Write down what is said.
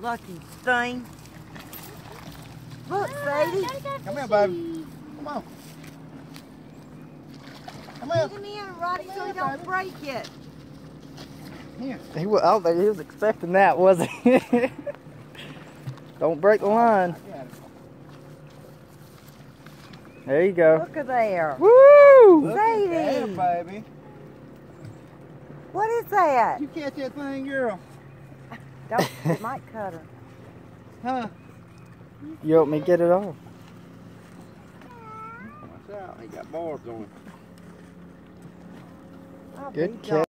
lucky thing. Look, Sadie. Come here, baby. Come on. Come here. Get him in, Rodney, so he don't break it. Here. I don't think he was expecting that, was he? Don't break the line. There you go. Look at there. Woo! Sadie. Baby. What is that? You catch that thing, girl. Don't, it might cut her. Huh? You want me to get it off? Watch out. He got barbs on him. I'll Good be catch.